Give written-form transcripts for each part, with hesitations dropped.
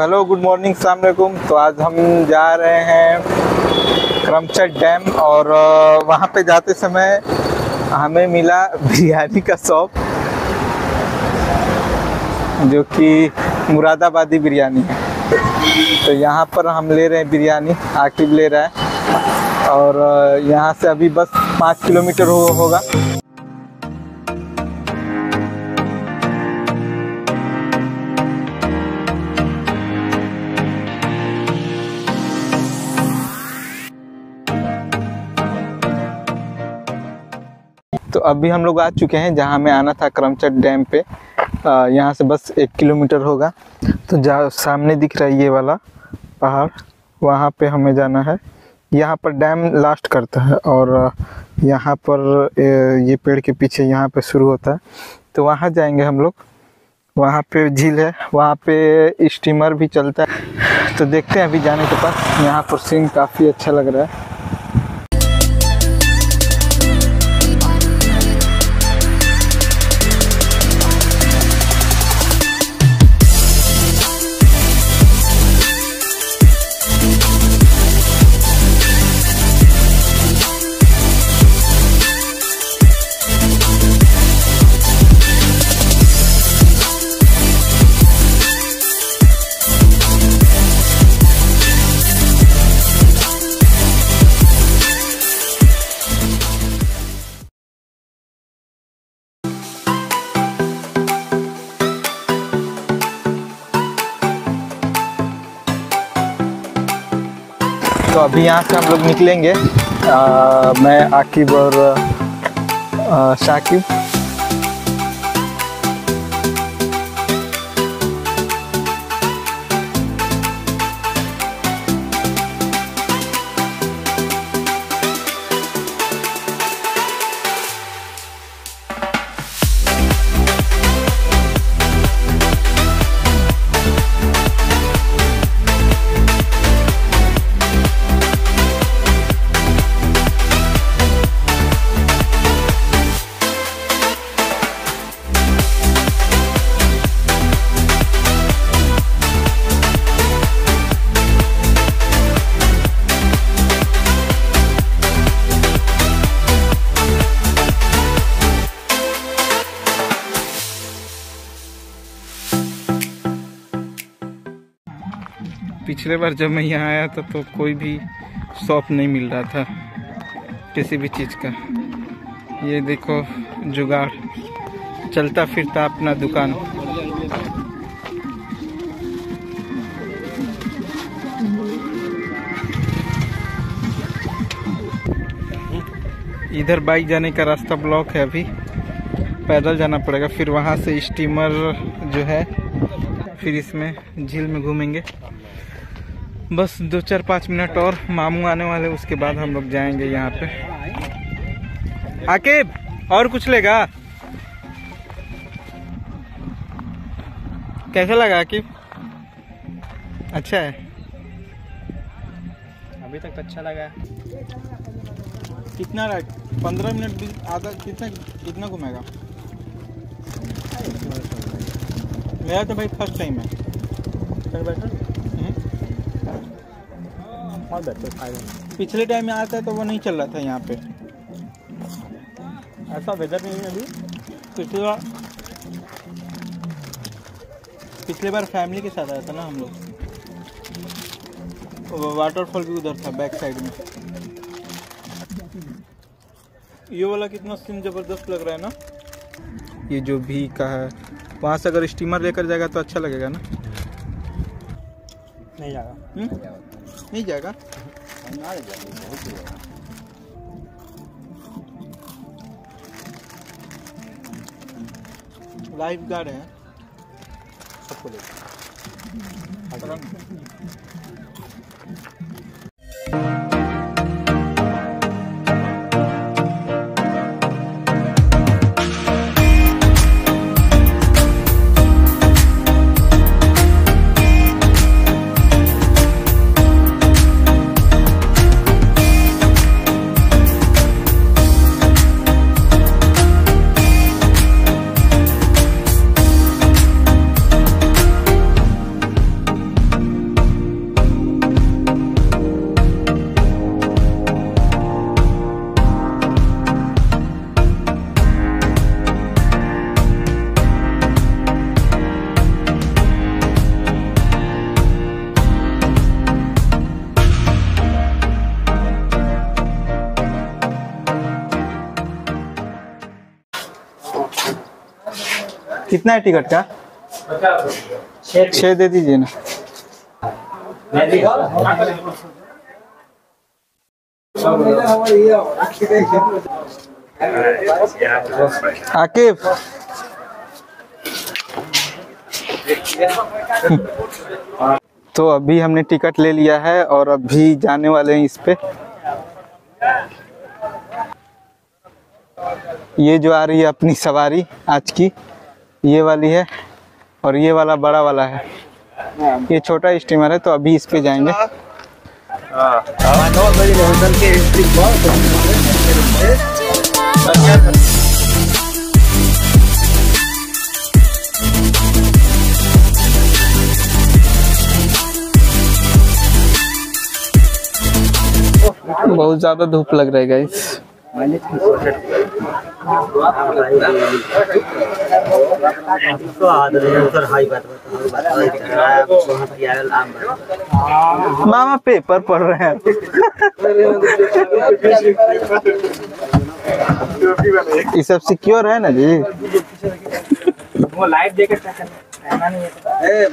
Hello good morning, अस्सलाम वालेकुम। तो आज हम जा रहे हैं करमचट डैम और वहाँ पे जाते समय हमें मिला बिरयानी का शॉप जो कि मुरादाबादी बिरयानी है। तो यहाँ पर हम ले रहे हैं बिरयानी, आकिब ले रहा है और यहाँ से अभी बस 5 किलोमीटर होगा। तो अभी हम लोग आ चुके हैं जहाँ हमें आना था, करमचट डैम पे। यहाँ से बस 1 किलोमीटर होगा। तो जहाँ सामने दिख रहा है ये वाला पहाड़, वहाँ पे हमें जाना है। यहाँ पर डैम लास्ट करता है और यहाँ पर ये पेड़ के पीछे यहाँ पे शुरू होता है। तो वहाँ जाएंगे हम लोग। वहाँ पे झील है, वहाँ पे स्टीमर भी चलता है। तो देखते हैं अभी जाने के पास। यहाँ पर सीन काफ़ी अच्छा लग रहा है। तो अभी यहाँ से हम लोग निकलेंगे, मैं, आकिब और शाकिब। पिछले बार जब मैं यहाँ आया था तो कोई भी शॉप नहीं मिल रहा था किसी भी चीज़ का। ये देखो जुगाड़, चलता फिरता अपना दुकान। इधर बाइक जाने का रास्ता ब्लॉक है, अभी पैदल जाना पड़ेगा। फिर वहाँ से स्टीमर जो है, फिर इसमें झील में घूमेंगे। बस 2-4-5 मिनट और, मामू आने वाले, उसके बाद हम लोग जाएंगे यहाँ पे। आकिब और कुछ लेगा? कैसा लगा आकिब? अच्छा है, अभी तक तो अच्छा लगा। कितना राइड? 15 मिनट भी आधा, कितना घूमेगा? मेरा तो भाई फर्स्ट टाइम है। पिछले टाइम में आता है तो वो नहीं चल रहा था यहाँ पे, ऐसा वेदर नहीं है अभी। पिछले बार फैमिली के साथ आया था ना हम लोग। वाटरफॉल भी उधर था बैक साइड में। ये वाला कितना सीन जबरदस्त लग रहा है ना। ये जो भी का है, वहाँ से अगर स्टीमर लेकर जाएगा तो अच्छा लगेगा ना। नहीं जाएगा। नहीं जाएगा। लाइफ गार्ड है सबको ले। कितना है टिकट का? 6 दे दीजिए ना। आकिब तो अभी हमने टिकट ले लिया है और अभी जाने वाले हैं इस पे। ये जो आ रही है अपनी सवारी आज की, ये वाली है और ये वाला बड़ा वाला है। ये छोटा स्टीमर है तो अभी इस पे जाएंगे। बहुत ज्यादा धूप लग रहा है गाइस। मामा पेपर पढ़ रहे हैं। ये सब सिक्योर है ना जी? वो लाइट जैकेट पहनना नहीं है।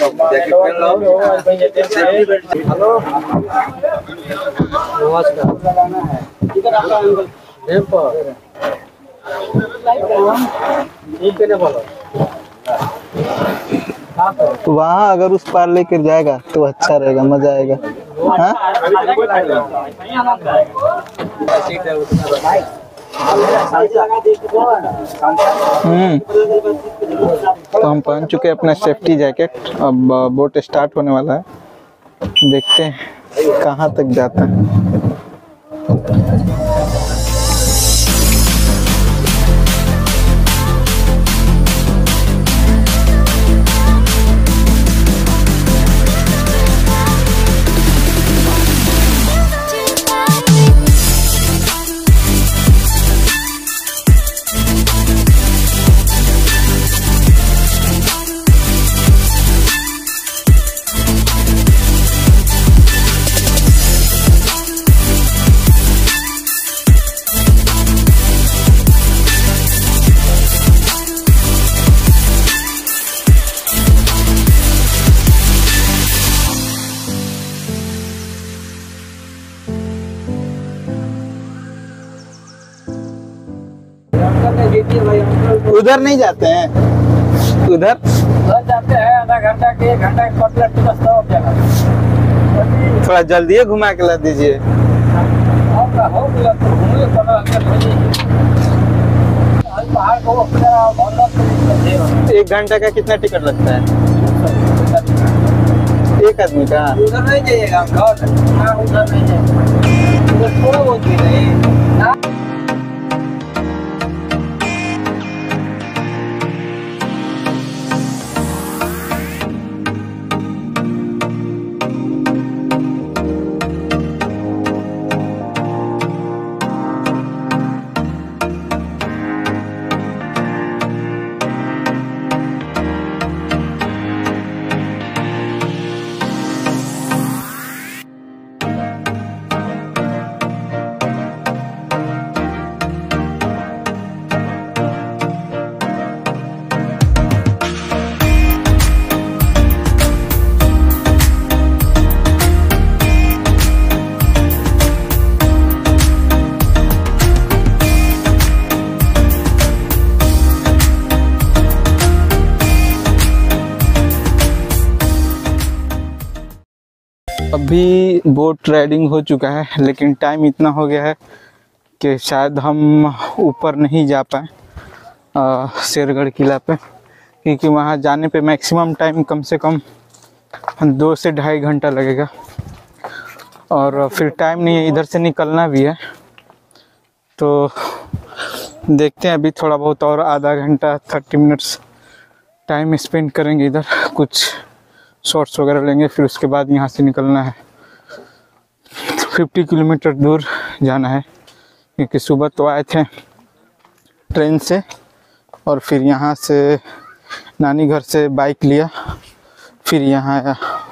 वहाँ अगर उस पार लेकर जाएगा तो अच्छा रहेगा, मजा आएगा। हाँ? तो हम पहन चुके हैं अपना सेफ्टी जैकेट। अब बोट स्टार्ट होने वाला है, देखते हैं कहाँ तक जाता है। उधर नहीं जाते हैं? उधर जाते हैं, आधा घंटा के 1 घंटा थोड़ा जल्दी घुमा के ला दीजिए। 1 घंटा का कितना टिकट लगता है एक आदमी का? उधर नहीं जाइएगा, उधर नहीं जाइएगा, उधर थोड़ा बहुत भी नहीं। अभी बोट राइडिंग हो चुका है, लेकिन टाइम इतना हो गया है कि शायद हम ऊपर नहीं जा पाए शेरगढ़ किला पे, क्योंकि वहाँ जाने पे मैक्सिमम टाइम कम से कम 2 से 2.5 घंटा लगेगा और फिर टाइम नहीं है, इधर से निकलना भी है। तो देखते हैं, अभी थोड़ा बहुत और आधा घंटा 30 मिनट्स टाइम स्पेंड करेंगे इधर, कुछ शॉर्ट्स वगैरह लेंगे, फिर उसके बाद यहाँ से निकलना है। 50 किलोमीटर दूर जाना है, क्योंकि सुबह तो आए थे ट्रेन से और फिर यहाँ से नानी घर से बाइक लिया, फिर यहाँ आया।